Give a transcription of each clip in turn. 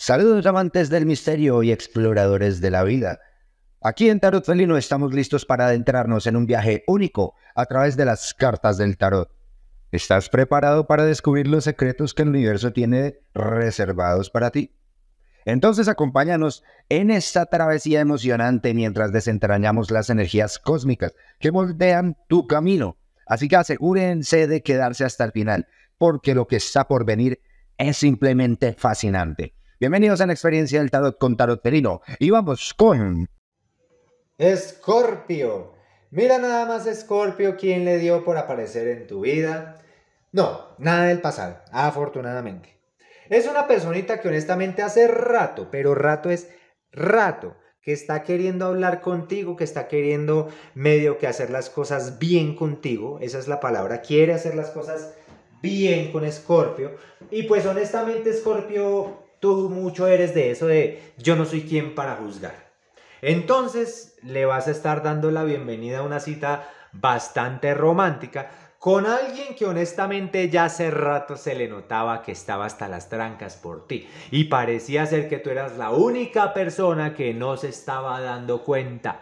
Saludos amantes del misterio y exploradores de la vida. Aquí en Tarot Felino estamos listos para adentrarnos en un viaje único a través de las cartas del tarot. ¿Estás preparado para descubrir los secretos que el universo tiene reservados para ti? Entonces acompáñanos en esta travesía emocionante mientras desentrañamos las energías cósmicas que moldean tu camino. Así que asegúrense de quedarse hasta el final, porque lo que está por venir es simplemente fascinante. Bienvenidos a la experiencia del tarot con Tarot Felino y vamos con... Escorpio. Mira nada más, Escorpio, quién le dio por aparecer en tu vida. No, nada del pasado, afortunadamente. Es una personita que honestamente hace rato, pero rato es rato, que está queriendo hablar contigo, que está queriendo medio que hacer las cosas bien contigo. Esa es la palabra, quiere hacer las cosas bien con Escorpio. Y pues honestamente, Escorpio, tú mucho eres de eso de yo no soy quien para juzgar. Entonces le vas a estar dando la bienvenida a una cita bastante romántica con alguien que honestamente ya hace rato se le notaba que estaba hasta las trancas por ti y parecía ser que tú eras la única persona que no se estaba dando cuenta.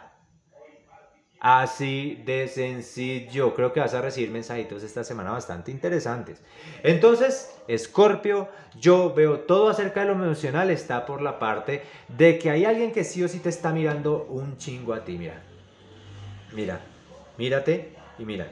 Así de sencillo. Creo que vas a recibir mensajitos esta semana bastante interesantes. Entonces, Escorpio, yo veo todo acerca de lo emocional. Está por la parte de que hay alguien que sí o sí te está mirando un chingo a ti. Mira, mírate y mira.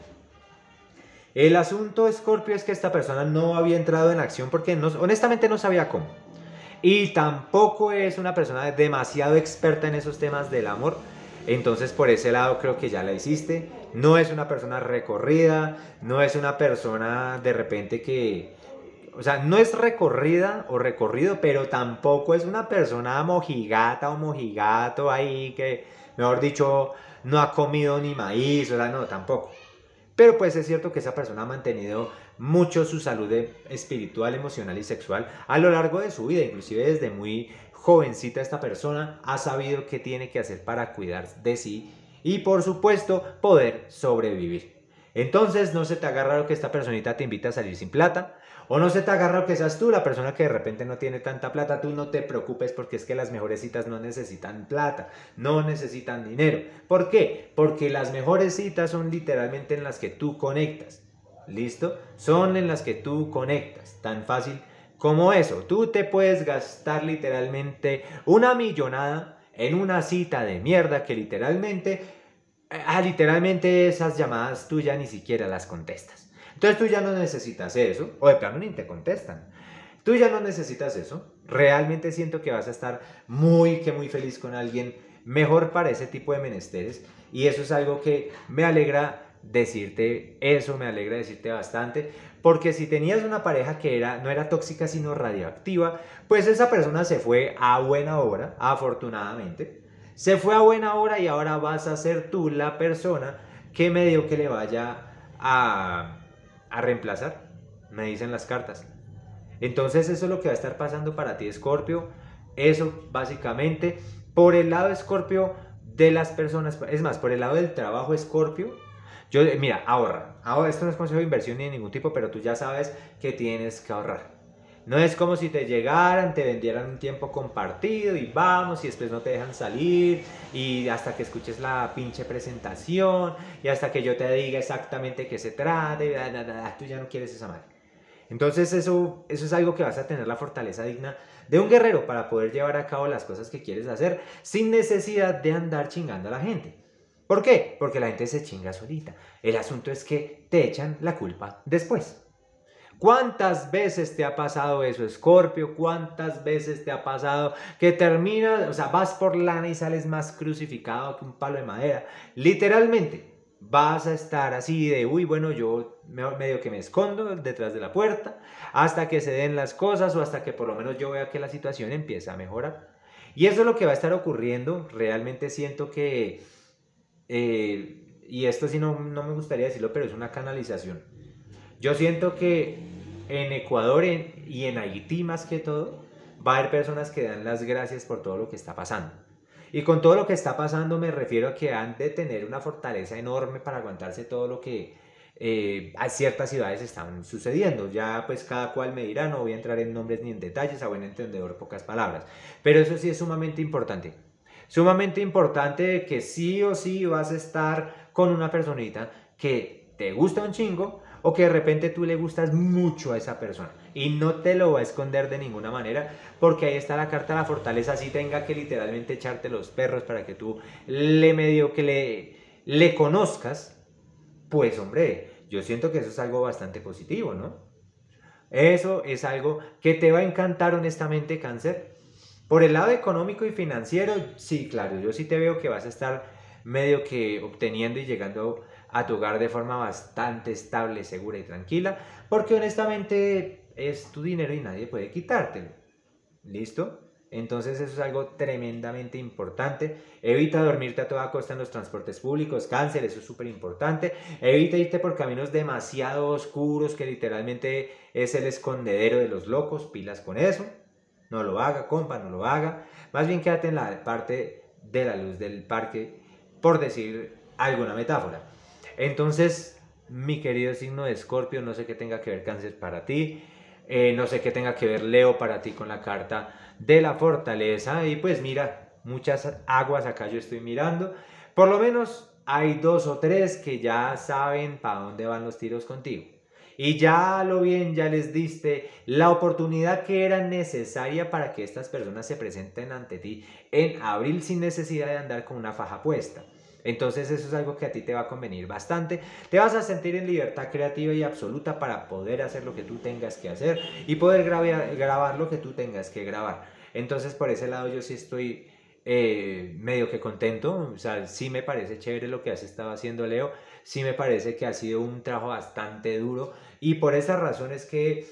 El asunto, Escorpio, es que esta persona no había entrado en acción porque honestamente no sabía cómo. Y tampoco es una persona demasiado experta en esos temas del amor. Entonces por ese lado creo que ya la hiciste. No es una persona recorrida, no es una persona de repente que... O sea, no es recorrida o recorrido, pero tampoco es una persona mojigata o mojigato ahí que, mejor dicho, no ha comido ni maíz, o sea, no, tampoco. Pero pues es cierto que esa persona ha mantenido mucho su salud espiritual, emocional y sexual a lo largo de su vida. Inclusive desde muy jovencita esta persona ha sabido qué tiene que hacer para cuidar de sí y por supuesto poder sobrevivir. Entonces no se te haga raro que esta personita te invite a salir sin plata. O no se te haga raro que seas tú la persona que de repente no tiene tanta plata. Tú no te preocupes porque es que las mejores citas no necesitan plata, no necesitan dinero. ¿Por qué? Porque las mejores citas son literalmente en las que tú conectas. ¿Listo? Son en las que tú conectas. Tan fácil como eso. Tú te puedes gastar literalmente una millonada en una cita de mierda que literalmente esas llamadas tú ya ni siquiera las contestas. Entonces tú ya no necesitas eso, o de plano ni te contestan. Tú ya no necesitas eso. Realmente siento que vas a estar muy feliz con alguien mejor para ese tipo de menesteres. Y eso es algo que me alegra decirte, eso me alegra decirte bastante. Porque si tenías una pareja que no era tóxica sino radioactiva, pues esa persona se fue a buena hora, afortunadamente. Se fue a buena hora y ahora vas a ser tú la persona que medio que le vaya a reemplazar, me dicen las cartas. Entonces eso es lo que va a estar pasando para ti, Escorpio. Eso básicamente por el lado, Escorpio, de las personas, es más, por el lado del trabajo, Escorpio. Mira, ahorra. Esto no es consejo de inversión ni de ningún tipo, pero tú ya sabes que tienes que ahorrar. No es como si te llegaran, te vendieran un tiempo compartido y vamos y después no te dejan salir y hasta que escuches la pinche presentación y hasta que yo te diga exactamente qué se trata y tú ya no quieres esa madre. Entonces eso es algo que vas a tener la fortaleza digna de un guerrero para poder llevar a cabo las cosas que quieres hacer sin necesidad de andar chingando a la gente. ¿Por qué? Porque la gente se chinga solita. El asunto es que te echan la culpa después. ¿Cuántas veces te ha pasado eso, Escorpio? ¿Cuántas veces te ha pasado que terminas, o sea, vas por lana y sales más crucificado que un palo de madera? Literalmente, vas a estar así de, uy, bueno, yo medio que me escondo detrás de la puerta hasta que se den las cosas o hasta que por lo menos yo vea que la situación empieza a mejorar. Y eso es lo que va a estar ocurriendo. Realmente siento que, y esto sí no me gustaría decirlo, pero es una canalización. Yo siento que en Ecuador y en Haití más que todo, va a haber personas que dan las gracias por todo lo que está pasando. Y con todo lo que está pasando me refiero a que han de tener una fortaleza enorme para aguantarse todo a ciertas ciudades están sucediendo. Ya pues cada cual me dirá, no voy a entrar en nombres ni en detalles, a buen entendedor pocas palabras. Pero eso sí es sumamente importante. Sumamente importante que sí o sí vas a estar con una personita que te gusta un chingo o que de repente tú le gustas mucho a esa persona y no te lo va a esconder de ninguna manera, porque ahí está la carta de la fortaleza, así tenga que literalmente echarte los perros para que tú le medio que le conozcas. Pues hombre, yo siento que eso es algo bastante positivo, ¿no? Eso es algo que te va a encantar honestamente, Cáncer. Por el lado económico y financiero, sí, claro, yo sí te veo que vas a estar medio que obteniendo y llegando a tu hogar de forma bastante estable, segura y tranquila, porque honestamente es tu dinero y nadie puede quitártelo. ¿Listo? Entonces eso es algo tremendamente importante. Evita dormirte a toda costa en los transportes públicos, Cáncer, eso es súper importante. Evita irte por caminos demasiado oscuros que literalmente es el escondedero de los locos, pilas con eso. No lo haga, compa, no lo haga. Más bien quédate en la parte de la luz del parque, por decir alguna metáfora. Entonces, mi querido signo de Escorpio, no sé qué tenga que ver Cáncer para ti. No sé qué tenga que ver Leo para ti con la carta de la fortaleza. Y pues mira, muchas aguas acá yo estoy mirando. Por lo menos hay 2 o 3 que ya saben para dónde van los tiros contigo. Y ya lo bien, ya les diste la oportunidad que era necesaria para que estas personas se presenten ante ti en abril sin necesidad de andar con una faja puesta. Entonces eso es algo que a ti te va a convenir bastante. Te vas a sentir en libertad creativa y absoluta para poder hacer lo que tú tengas que hacer y poder grabar lo que tú tengas que grabar. Entonces por ese lado yo sí estoy medio que contento. O sea, sí me parece chévere lo que has estado haciendo, Leo. Sí me parece que ha sido un trabajo bastante duro. Y por esa razón es que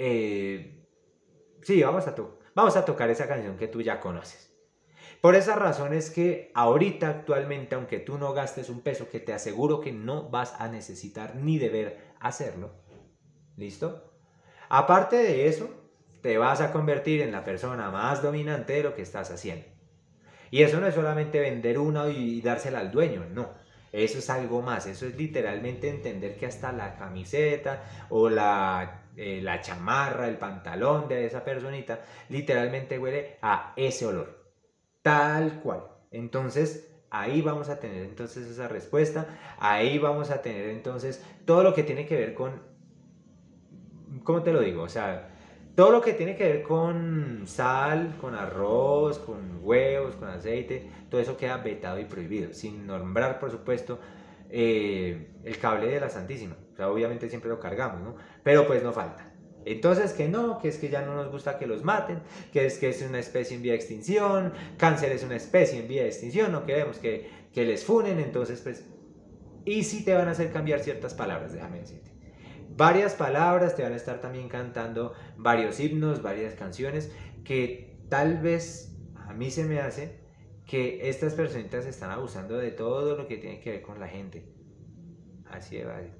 sí, vamos a tocar esa canción que tú ya conoces. Por esa razón es que ahorita actualmente, aunque tú no gastes un peso, que te aseguro que no vas a necesitar ni deber hacerlo, ¿listo? Aparte de eso, te vas a convertir en la persona más dominante de lo que estás haciendo. Y eso no es solamente vender una y dársela al dueño, no. Eso es algo más, eso es literalmente entender que hasta la camiseta o la chamarra, el pantalón de esa personita, literalmente huele a ese olor. Tal cual. Entonces, ahí vamos a tener entonces esa respuesta. Ahí vamos a tener entonces todo lo que tiene que ver con, ¿cómo te lo digo? O sea, todo lo que tiene que ver con sal, con arroz, con huevos, con aceite, todo eso queda vetado y prohibido. Sin nombrar, por supuesto, el cable de la Santísima. O sea, obviamente siempre lo cargamos, ¿no? Pero pues no falta. Entonces que no, que es que ya no nos gusta que los maten, que es una especie en vía de extinción, Cáncer es una especie en vía de extinción, no queremos que les funen, entonces pues... Y sí te van a hacer cambiar ciertas palabras, déjame decirte. Varias palabras, te van a estar también cantando varios himnos, varias canciones, que tal vez a mí se me hace que estas personitas están abusando de todo lo que tiene que ver con la gente. Así de válido.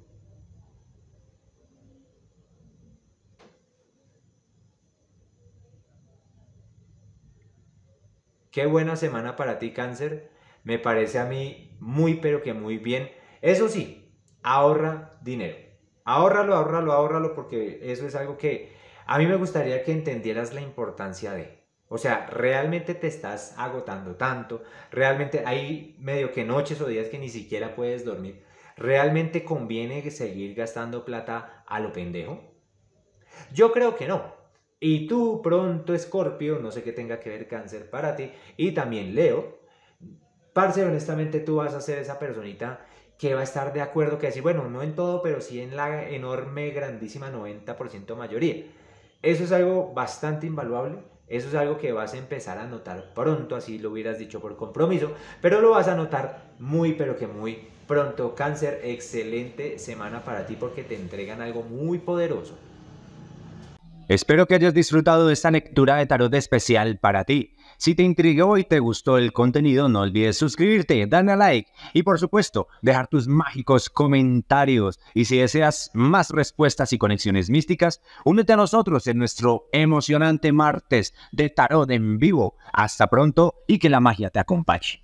Qué buena semana para ti, Cáncer. Me parece a mí muy, pero que muy bien. Eso sí, ahorra dinero. Ahórralo, ahórralo, ahórralo, porque eso es algo que a mí me gustaría que entendieras la importancia de. O sea, realmente te estás agotando tanto. Realmente hay medio que noches o días que ni siquiera puedes dormir. ¿Realmente conviene seguir gastando plata a lo pendejo? Yo creo que no. Y tú, pronto, Escorpio, no sé qué tenga que ver Cáncer para ti, y también Leo, parce, honestamente tú vas a ser esa personita que va a estar de acuerdo, que decir, bueno, no en todo, pero sí en la enorme, grandísima 90% mayoría. Eso es algo bastante invaluable, eso es algo que vas a empezar a notar pronto, así lo hubieras dicho por compromiso, pero lo vas a notar muy, pero que muy pronto. Cáncer, excelente semana para ti porque te entregan algo muy poderoso. Espero que hayas disfrutado de esta lectura de tarot especial para ti. Si te intrigó y te gustó el contenido, no olvides suscribirte, darle a like y por supuesto dejar tus mágicos comentarios. Y si deseas más respuestas y conexiones místicas, únete a nosotros en nuestro emocionante martes de tarot en vivo. Hasta pronto y que la magia te acompañe.